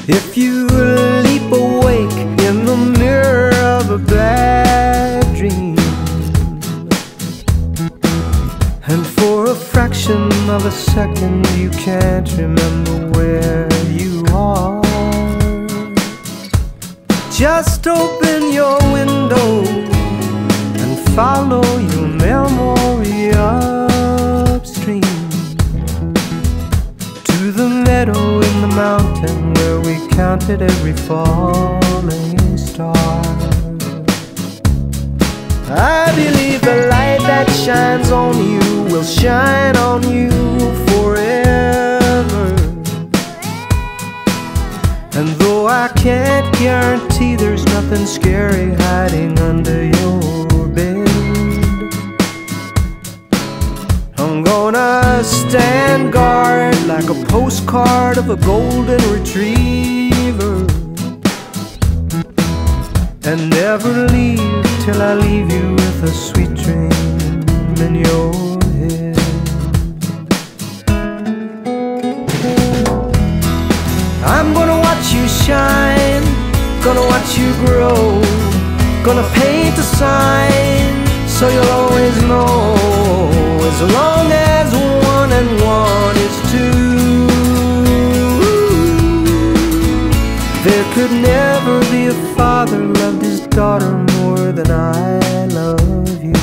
If you leap awake in the mirror of a bad dream, and for a fraction of a second you can't remember where you are, just open your window and follow your memory upstream to the meadow in the mountain where we counted every falling star. I believe the light that shines on you will shine on you forever. And though I can't guarantee there's nothing scary hiding under your bed, I'm gonna stand guard like a postcard of a golden retriever, and never leave till I leave you with a sweet dream in your head. I'm gonna watch you shine, gonna watch you grow, gonna paint a sign so you'll always know, as long as 1 and 1 is 2, there could never be a father loved his daughter more than I love you.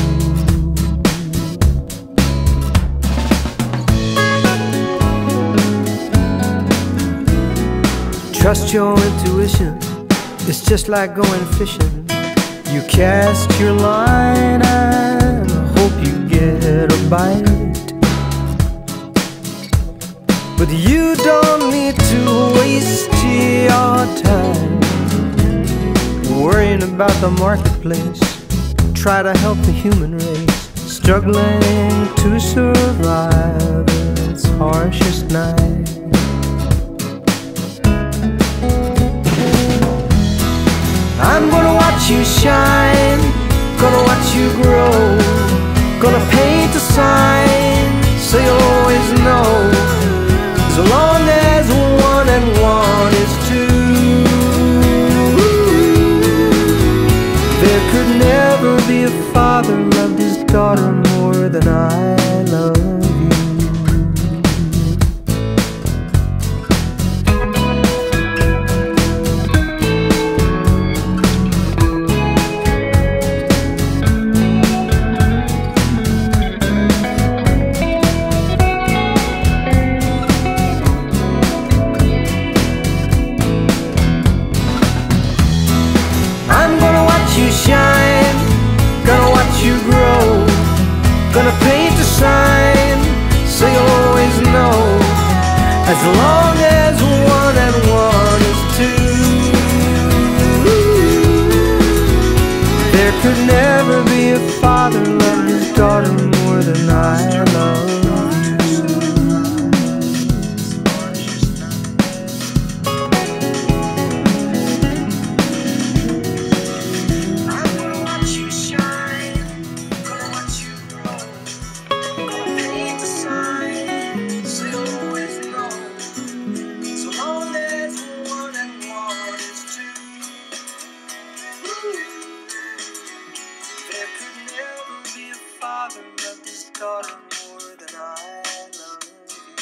Trust your intuition, it's just like going fishing. You cast your line and hope you get a bite, but you don't need to waste your time worrying about the marketplace. Try to help the human race struggling to survive its harshest night. I'm gonna watch you shine, gonna watch you grow, gonna paint a sign so you'll always know, as long as 1 and 1 is 2, there could never be a father loved his daughter more than I love you. Shine, gonna watch you grow, gonna paint a sign so you'll always know, as long as 1 and 1 is 2, there could never be a father love his daughter more than I love you. There could never be a father loved his daughter more than I love you.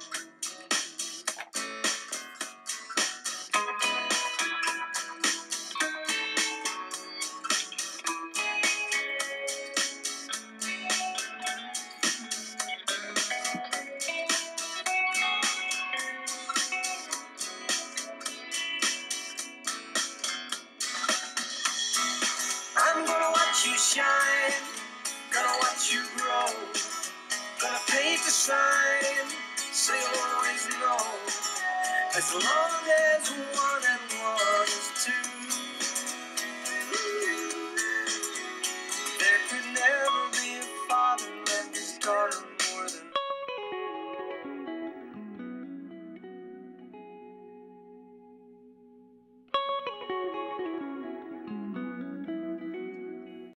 I'm gonna watch you shine, gonna watch you grow, gonna paint a sign so you'll always know, as long as 1 and